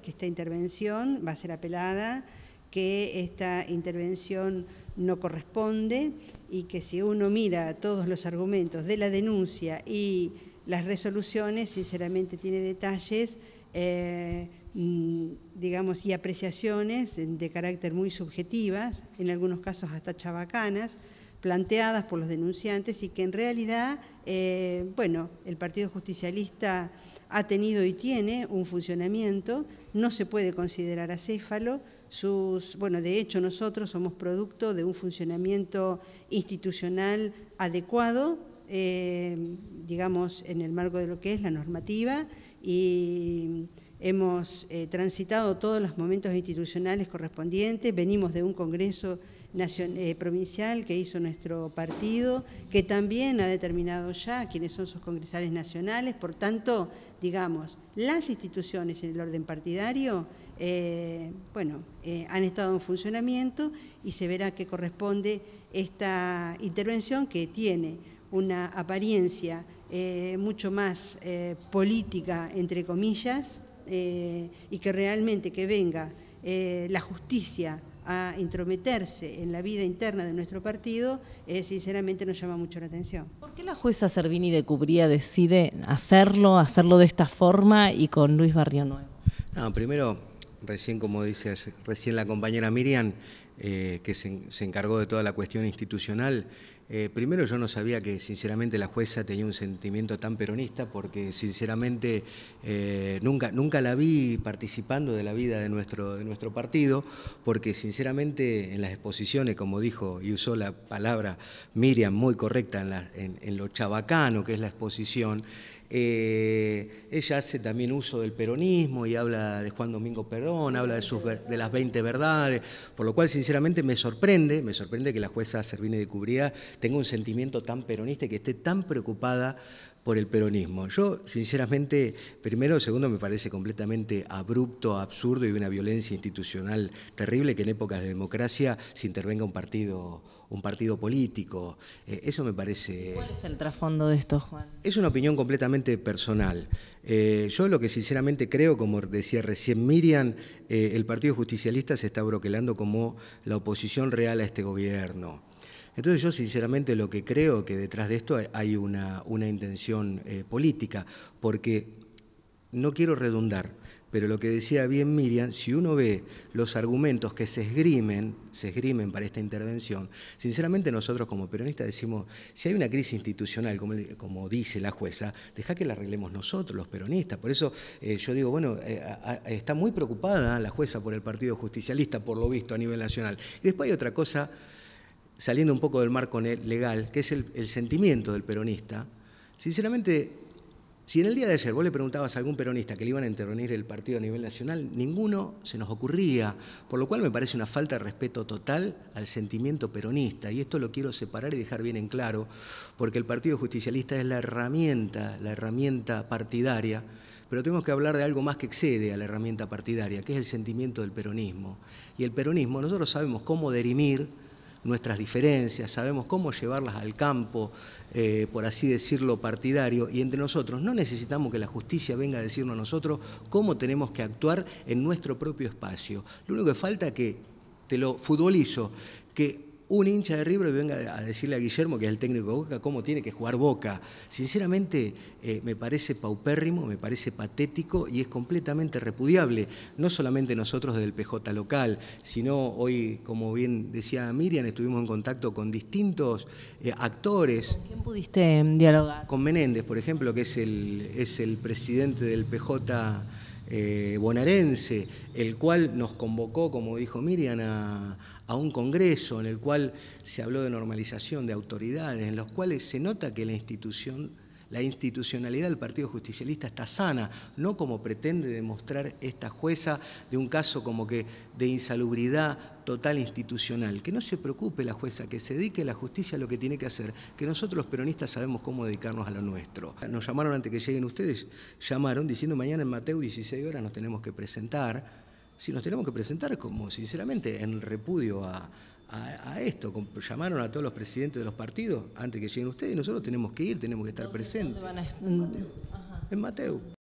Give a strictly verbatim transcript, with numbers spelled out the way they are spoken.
que esta intervención va a ser apelada, que esta intervención no corresponde y que si uno mira todos los argumentos de la denuncia y las resoluciones, sinceramente tiene detalles, eh, digamos, y apreciaciones de carácter muy subjetivas, en algunos casos hasta chabacanas, planteadas por los denunciantes y que en realidad, eh, bueno, el Partido Justicialista ha tenido y tiene un funcionamiento, no se puede considerar acéfalo. Sus, bueno, de hecho nosotros somos producto de un funcionamiento institucional adecuado, eh, digamos, en el marco de lo que es la normativa, y hemos eh, transitado todos los momentos institucionales correspondientes. Venimos de un congreso nacional, eh, provincial que hizo nuestro partido, que también ha determinado ya quiénes son sus congresales nacionales. Por tanto, digamos, las instituciones en el orden partidario, eh, bueno, eh, han estado en funcionamiento y se verá que corresponde esta intervención, que tiene una apariencia eh, mucho más eh, política, entre comillas, eh, y que realmente que venga eh, la justicia a intrometerse en la vida interna de nuestro partido, eh, sinceramente nos llama mucho la atención. ¿Por qué la jueza Servini de Cubría decide hacerlo, hacerlo de esta forma y con Luis Barrionuevo? No, primero, recién como dice recién la compañera Miriam, eh, que se, se encargó de toda la cuestión institucional, eh, primero yo no sabía que sinceramente la jueza tenía un sentimiento tan peronista, porque sinceramente eh, nunca, nunca la vi participando de la vida de nuestro, de nuestro partido, porque sinceramente en las exposiciones, como dijo y usó la palabra Miriam muy correcta, en, la, en, en lo chabacano que es la exposición, Eh, ella hace también uso del peronismo y habla de Juan Domingo Perón, habla de, sus, de las veinte verdades, por lo cual sinceramente me sorprende, me sorprende que la jueza Servini de Cubría tenga un sentimiento tan peronista y que esté tan preocupada por el peronismo. Yo, sinceramente, primero, segundo, me parece completamente abrupto, absurdo y una violencia institucional terrible que en épocas de democracia se intervenga un partido, un partido político. Eh, eso me parece... ¿Cuál es el trasfondo de esto, Juan? Es una opinión completamente personal. Eh, yo lo que sinceramente creo, como decía recién Miriam, eh, el Partido Justicialista se está broquelando como la oposición real a este gobierno. Entonces yo sinceramente lo que creo que detrás de esto hay una, una intención eh, política, porque no quiero redundar, pero lo que decía bien Miriam, si uno ve los argumentos que se esgrimen, se esgrimen para esta intervención, sinceramente nosotros como peronistas decimos, si hay una crisis institucional, como, como dice la jueza, deja que la arreglemos nosotros, los peronistas. Por eso eh, yo digo, bueno, eh, a, a, está muy preocupada la jueza por el Partido Justicialista, por lo visto a nivel nacional. Y después hay otra cosa, saliendo un poco del marco legal, que es el, el sentimiento del peronista. Sinceramente, si en el día de ayer vos le preguntabas a algún peronista que le iban a intervenir el partido a nivel nacional, ninguno se nos ocurría, por lo cual me parece una falta de respeto total al sentimiento peronista, y esto lo quiero separar y dejar bien en claro, porque el Partido Justicialista es la herramienta, la herramienta partidaria, pero tenemos que hablar de algo más que excede a la herramienta partidaria, que es el sentimiento del peronismo. Y el peronismo, nosotros sabemos cómo dirimir nuestras diferencias, sabemos cómo llevarlas al campo, eh, por así decirlo, partidario, y entre nosotros no necesitamos que la justicia venga a decirnos a nosotros cómo tenemos que actuar en nuestro propio espacio. Lo único que falta es que, te lo futbolizo, que un hincha de River venga a decirle a Guillermo, que es el técnico de Boca, cómo tiene que jugar Boca. Sinceramente, eh, me parece paupérrimo, me parece patético y es completamente repudiable. No solamente nosotros del P J local, sino hoy, como bien decía Miriam, estuvimos en contacto con distintos eh, actores. ¿Con quién pudiste dialogar? Con Menéndez, por ejemplo, que es el, es el presidente del P J eh, bonaerense, el cual nos convocó, como dijo Miriam, a... a un congreso en el cual se habló de normalización de autoridades, en los cuales se nota que la institución, la institucionalidad del Partido Justicialista está sana, no como pretende demostrar esta jueza de un caso como que de insalubridad total institucional. Que no se preocupe la jueza, que se dedique la justicia a lo que tiene que hacer, que nosotros los peronistas sabemos cómo dedicarnos a lo nuestro. Nos llamaron antes que lleguen ustedes, llamaron diciendo mañana en Mateu dieciséis horas nos tenemos que presentar. Si nos tenemos que presentar como, sinceramente, en repudio a, a, a esto. Llamaron a todos los presidentes de los partidos antes que lleguen ustedes y nosotros tenemos que ir, tenemos que estar presentes. ¿Dónde van a... En Mateu.